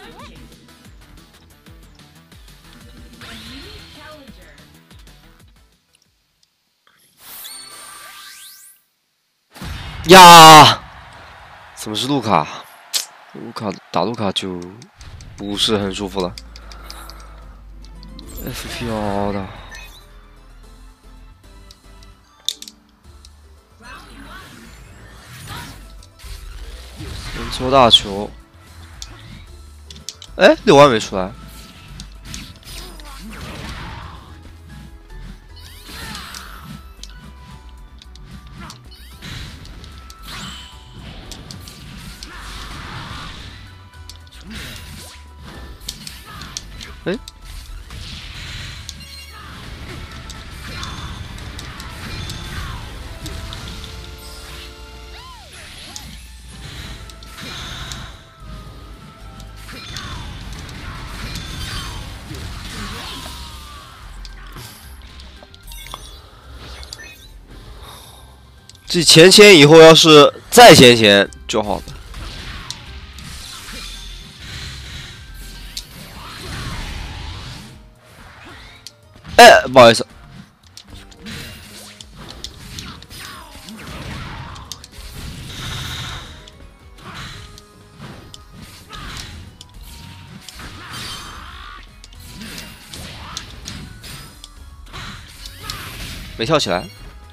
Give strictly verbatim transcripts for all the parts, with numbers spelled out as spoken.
呀，怎么是路卡？路卡打路卡就不是很舒服了。F P 嗷的。 人球大球，哎，六万没出来。哎，这前前以后要是再前前就好了。哎，不好意思。没跳起来。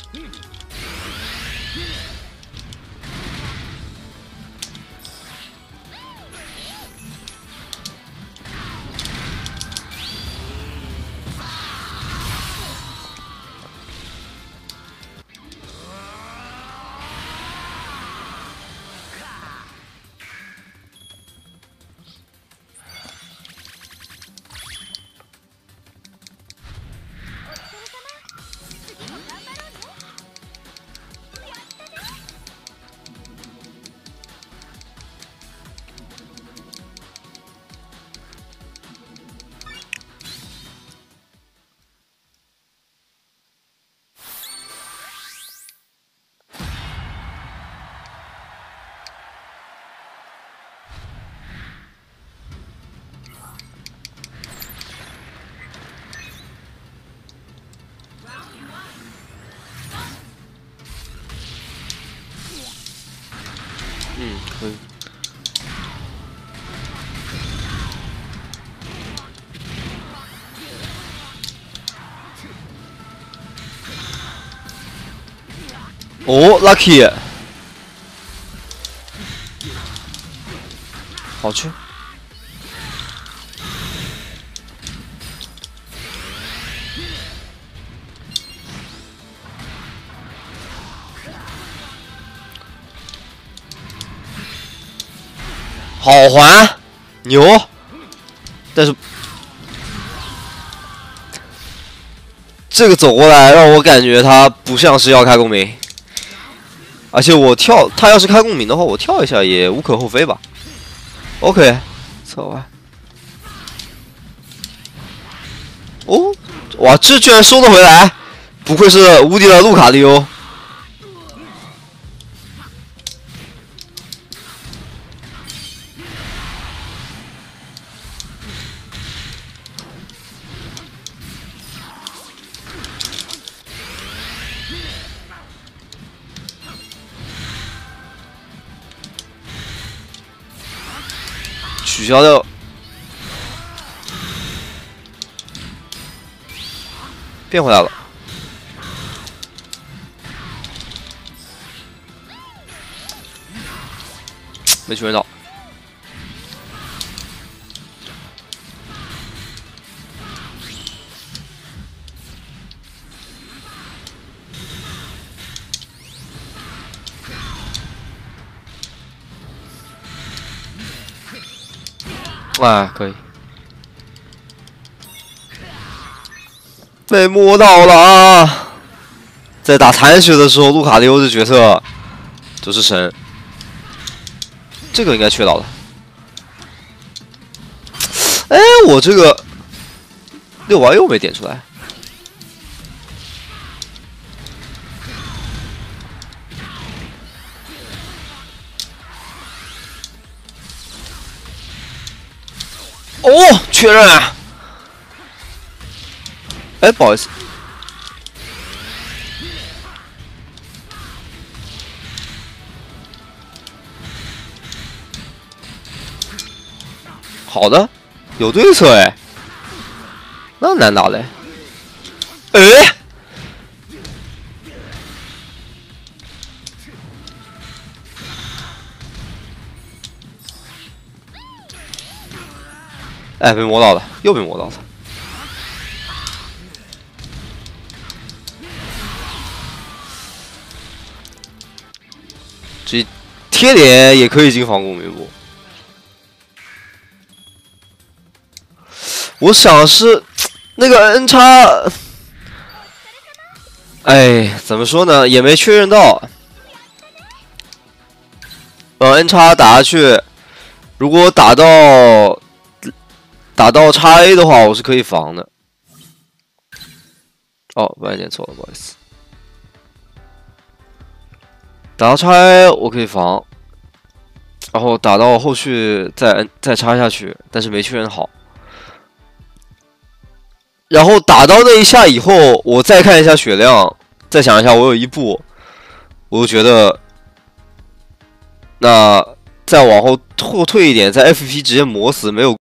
嗯，可以。哦 ，Lucky， 好去。好还，牛，但是这个走过来让我感觉他不像是要开共鸣，而且我跳，他要是开共鸣的话，我跳一下也无可厚非吧。OK， 侧歪。哦，哇，这居然收得回来，不愧是无敌的路卡利欧。 取消掉，变回来了。没确认到。哎，可以。被摸到了啊！在打残血的时候，路卡利欧这角色就是神。这个应该缺到了。哎，我这个六丸又没点出来。 哦，确认啊！哎，不好意思。好的，有对策哎，那难打嘞。哎，哎，被摸到了，又被摸到了。这贴脸也可以进防共鸣不？我想是那个 N 叉，哎，怎么说呢？也没确认到。呃 ，N 叉打下去，如果打到打到叉 A 的话，我是可以防的。哦，不然念错了，不好意思。打到叉 A 我可以防，然后打到后续再 N 再插下去，但是没确认好。然后打到那一下以后，我再看一下血量，再想一下我有一步，我就觉得，那再往后后退一点，在 F P 直接磨死没有。